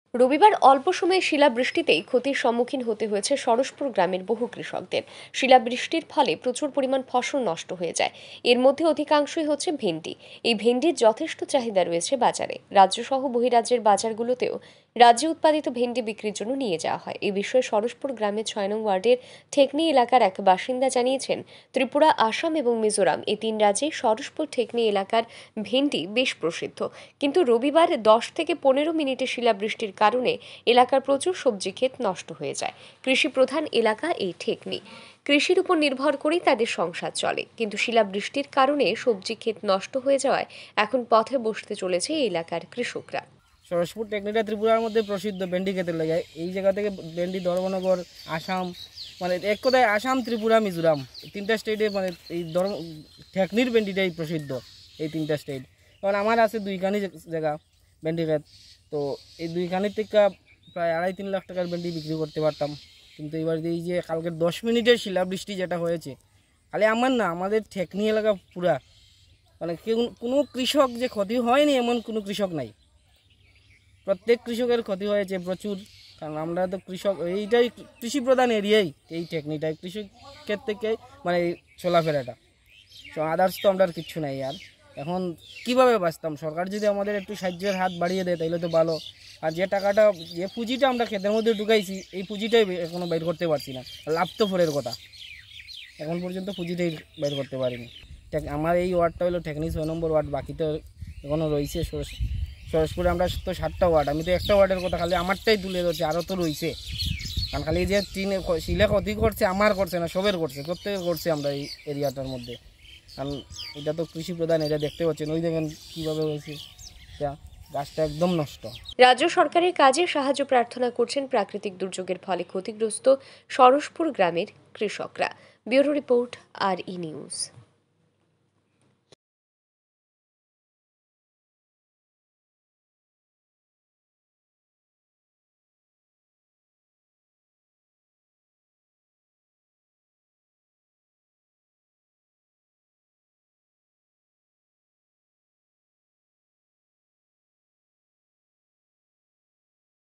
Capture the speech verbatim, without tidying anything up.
রবিবার অল্প সময়ে শিলাবৃষ্টিতেই ক্ষতির সম্মুখীন হতে হয়েছে সরসপুর গ্রামের বহু কৃষকদের। শিলাবৃষ্টির ফলে প্রচুর পরিমাণ ফসল নষ্ট হয়ে যায়। এর মধ্যে অধিকাংশই হচ্ছে ভেন্ডি। এই ভেন্ডির যথেষ্ট চাহিদা রয়েছে বাজারে। রাজ্যসহ বহিরাজ্যের বাজারগুলোতেও রাজ্যে উৎপাদিত ভেন্ডি বিক্রির জন্য নিয়ে যাওয়া হয়। এই বিষয়ে সরসপুর গ্রামের ছয় নং ওয়ার্ডের ঠেকনি এলাকার এক বাসিন্দা জানিয়েছেন, ত্রিপুরা, আসাম এবং মিজোরাম এই তিন রাজ্যে সরসপুর ঠেকনি এলাকার ভেন্ডি বেশ প্রসিদ্ধ। কিন্তু রবিবার দশ থেকে পনেরো মিনিটে শিলাবৃষ্টির কারণে এলাকার প্রচুর সবজি ক্ষেত নষ্ট হয়ে যায়। কৃষি প্রধান এলাকা এই ঠেকনি। কৃষির উপর নির্ভর করেই তাদের সংসার চলে, কিন্তু শিলাবৃষ্টির কারণে সবজি ক্ষেত নষ্ট হয়ে যাওয়ায় এখন পথে বসতে চলেছে এই এলাকার কৃষকরা। সরসপুর টেকনিটা ত্রিপুরার মধ্যে প্রসিদ্ধ ভেন্ডি ক্ষেতের লাগে। এই জায়গা থেকে ভেন্ডি ধর্মনগর, আসাম, মানে এক কথায় আসাম, ত্রিপুরা, মিজোরাম তিনটা স্টেটে মানে এই ধর্ম ঠেকনির ভেন্ডিটাই প্রসিদ্ধ, এই তিনটা স্টেট। কারণ আমার আছে দুইখানি জায়গা ভেন্ডি ক্ষেত, তো এই দুইখানির থেকে প্রায় আড়াই তিন লাখ টাকার ভেন্ডি বিক্রি করতে পারতাম। কিন্তু এবার এই যে কালকে দশ মিনিটের শিলাবৃষ্টি যেটা হয়েছে, খালি আমার না, আমাদের ঠেকনি এলাকা পুরা, মানে কেউ কোনো কৃষক যে ক্ষতি হয়নি এমন কোনো কৃষক নাই। প্রত্যেক কৃষকের ক্ষতি হয়েছে প্রচুর, কারণ আমরা তো কৃষক, এইটাই কৃষি প্রধান এরিয়াই এই টেকনিটাই, কৃষকের থেকে মানে চলাফেরাটা, তো আদার্স তো আমরা কিচ্ছু নাই। আর এখন কিভাবে বাঁচতাম? সরকার যদি আমাদের একটু সাহায্যের হাত বাড়িয়ে দেয় তাহলে তো ভালো। আর যে টাকাটা, যে পুঁজিটা আমরা ক্ষেতের মধ্যে ঢুকাইছি, এই পুঁজিটাই এখনো বের করতে পারছি না। লাভ তো ফোরের কথা, এখন পর্যন্ত পুঁজিটাই বের করতে পারিনি। আমার এই ওয়ার্ডটা হলো ঠেকনি ছয় নম্বর ওয়ার্ড, বাকি তো এখনও রয়েছে। সরসপুরে আমরা তো সাতটা ওয়ার্ড, আমি তো একটা ওয়ার্ডের কথা খালি আমারটাই তুলে ধরছি, আরও তো রয়েছে। কারণ খালি যে টিনে শিলে ক্ষতি করছে আমার করছে না, সবের করছে, প্রত্যেকে করছে আমরা এই এরিয়াটার মধ্যে। কারণ এটা তো কৃষি প্রধান, এটা দেখতে পাচ্ছেন, ওই দেখেন কীভাবে হয়েছে, গাছটা একদম নষ্ট। রাজ্য সরকারের কাজে সাহায্য প্রার্থনা করছেন প্রাকৃতিক দুর্যোগের ফলে ক্ষতিগ্রস্ত সরসপুর গ্রামের কৃষকরা। ব্যুরো রিপোর্ট, আর ই নিউজ।